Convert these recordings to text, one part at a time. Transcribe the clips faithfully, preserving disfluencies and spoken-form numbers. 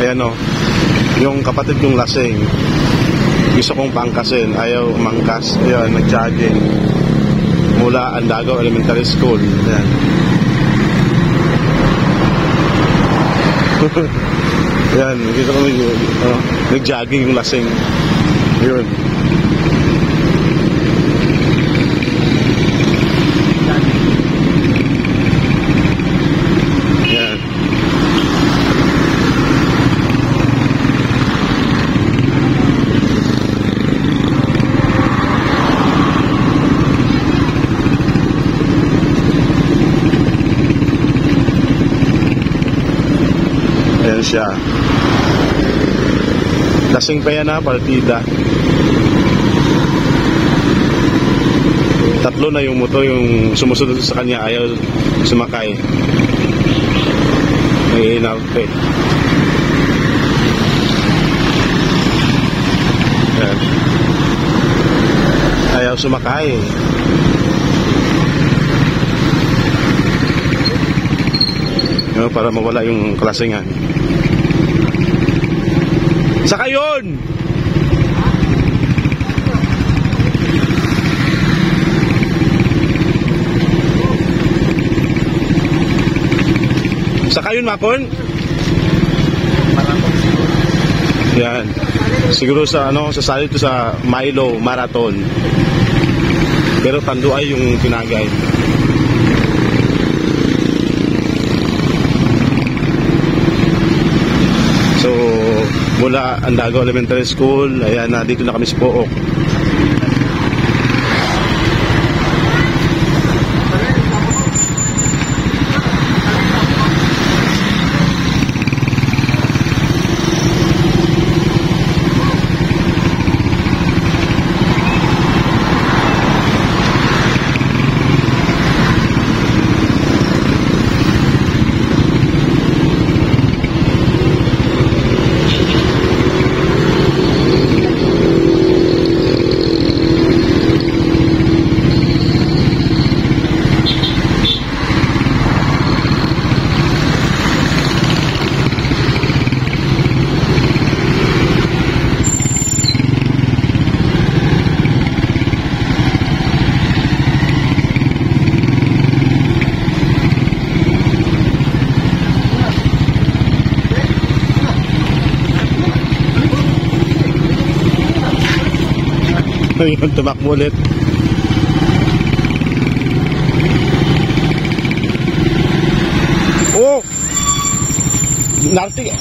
Ayan o, yung kapatid kong lasing, gusto kong pangkasin, ayaw umangkas. Ayan, nag-jogging mula Andagaw Elementary School. Ayan. Ayan, gusto ko uh, nag-jogging yung lasing. Yun. Ayan. Ayan siya. Lasing pa yan ha, partida. Tatlo na yung motor yung sumusunod sa kanya, ayaw sumakay. May inarte. Ayan. Ayaw sumakay. Ayan, para mawala yung klasingan. Saka yun! Saka yun, Makon? Yan. Siguro sa ano, sasali ito sa Milo Marathon. Pero Tanduay yung tinagay. So, mula Andagaw Elementary School, ayan na, dito na kami sa Pook. Ayun, tumakbo ulit. Oh! Narti.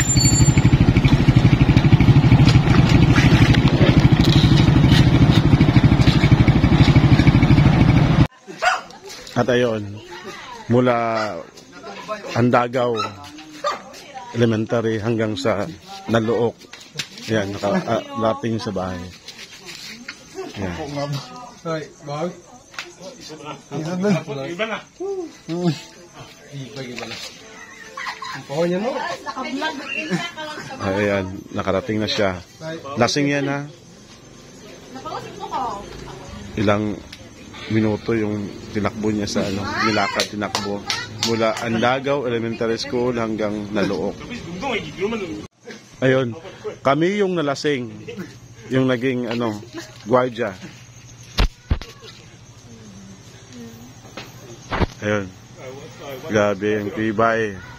At ayun, mula Andagaw Elementary hanggang sa Naluok. Yan, nakalating sa bahay. Yan. Rồi, bớt. Iba na. Iba na. Po niya no. Ayan, nakarating na siya. Lasing yan ha. Ilang minuto yung tinakbo niya sa ano, nilakad tinakbo mula Andagaw Elementary School hanggang Naluok. Ayun, kami yung nalasing. Yung naging ano, gwardiya. Ayun. Grabe, ang tibay.